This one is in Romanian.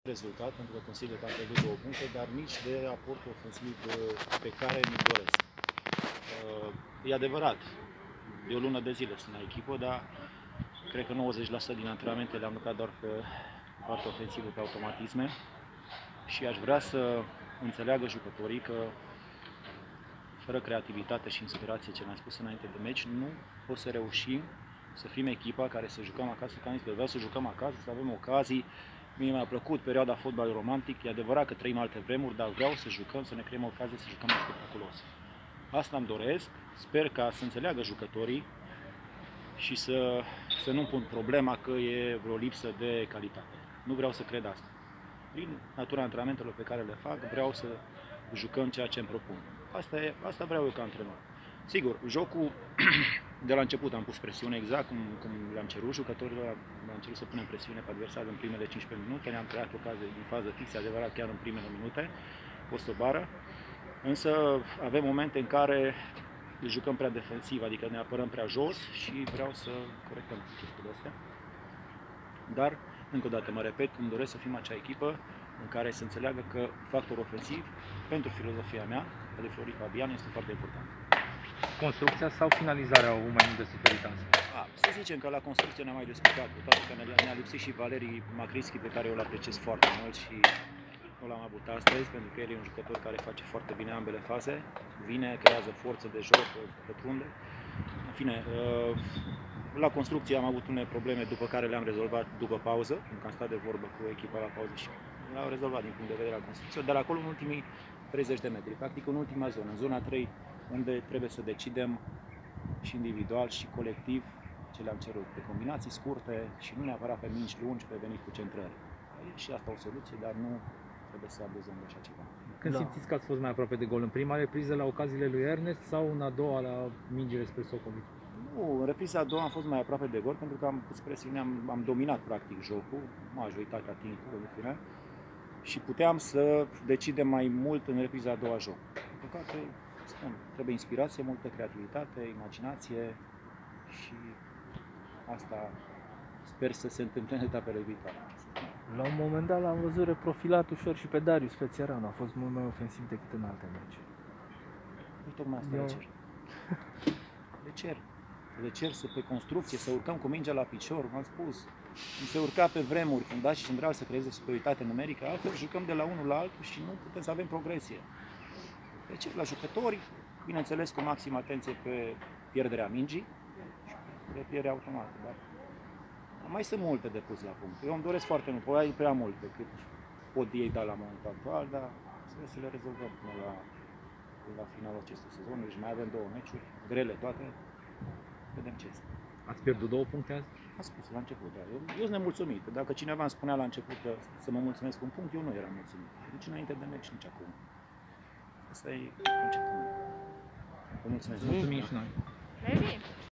rezultat, pentru că consider că am pierdut 2 puncte, dar nici de aportul ofensiv pe care mi-l doresc. E adevărat, de o lună de zile sunt la echipă, dar cred că 90% din antrenamente le-am lucrat doar pe partea ofensivă, pe automatisme, și aș vrea să înțeleagă jucătorii că fără creativitate și inspirație, ce mi-am spus înainte de meci, nu o să reușim să fim echipa care să jucăm acasă, vreau să jucăm acasă, să avem ocazii. Mie mi-a plăcut perioada fotbalului romantic, e adevărat că trăim alte vremuri, dar vreau să jucăm, să ne creăm ocazie să jucăm mai spectaculos. Asta îmi doresc, sper ca să înțeleagă jucătorii și să nu pun problema că e vreo lipsă de calitate. Nu vreau să cred asta. Prin natura antrenamentelor pe care le fac, vreau să jucăm ceea ce îmi propun. Asta vreau eu ca antrenor. Sigur, jocul, de la început am pus presiune, exact cum le-am cerut jucătorilor, le-am cerut să punem presiune pe adversar în primele 15 minute, ne-am creat ocazie din fază fixă, adevărat chiar în primele minute, fost o bară, însă avem momente în care jucăm prea defensiv, adică ne apărăm prea jos și vreau să corectăm chestiile astea. Dar, încă o dată mă repet, îmi doresc să fim acea echipă în care să înțeleagă că factorul ofensiv, pentru filozofia mea, de Florin Fabian, este foarte important. Construcția sau finalizarea au mai mult de suferit azi? Să zicem că la construcție ne-am mai discutat, cu toate că ne-a lipsit și Valerii Macrischi, pe care eu îl apreciez foarte mult și nu l-am avut astăzi, pentru că el e un jucător care face foarte bine ambele faze, vine, creează forță de joc, pătrunde. În fine, la construcție am avut unele probleme după care le-am rezolvat după pauză, pentru că am stat de vorbă cu echipa la pauză și le-au rezolvat din punct de vedere al construcției, dar acolo în ultimii 30 de metri, practic în ultima zonă, în zona 3, unde trebuie să decidem și individual și colectiv ce le-am cerut, pe combinații scurte și nu neapărat pe mingi lungi, pe venit cu centrări. E și asta o soluție, dar nu trebuie să abuzăm de așa ceva. Când simțiți că ați fost mai aproape de gol? În prima repriză la ocaziile lui Ernest sau în a doua la mingile spre Socoli? Nu, în repriza a doua am fost mai aproape de gol, pentru că am dominat practic jocul, majoritatea timpului, în fine, și puteam să decidem mai mult în repriza a doua joc. În păcate, spun, trebuie inspirație, multă creativitate, imaginație și asta sper să se întâmple în etapele viitoare. La un moment dat l-am văzut reprofilat ușor și pe Darius Fețeranu, a fost mult mai ofensiv decât în alte meciuri. Nu tocmai asta le cer să pe construcție, să urcăm cu mingea la picior, v-am spus. Se urca pe vremuri, fundași și central, să creeze superioritate numerică, altfel jucăm de la unul la altul și nu putem să avem progresie. Deci la jucători, bineînțeles cu maximă atenție pe pierderea mingii și pe pierderea automată, dar mai sunt multe de pus la punct. Eu îmi doresc foarte mult, probabil prea mult pe cât pot ei da la momentul actual, dar trebuie să le rezolvăm până la finalul acestui sezon. Deci mai avem 2 meciuri, grele toate, vedem ce este. Ați pierdut 2 puncte azi? Am spus la început, da. Eu sunt nemulțumit. Dacă cineva îmi spunea la început să mă mulțumesc cu un punct, eu nu eram mulțumit. Nici înainte de meci, nici acum. Asta e conceptul meu. Vă mulțumesc. Mulțumim și noi.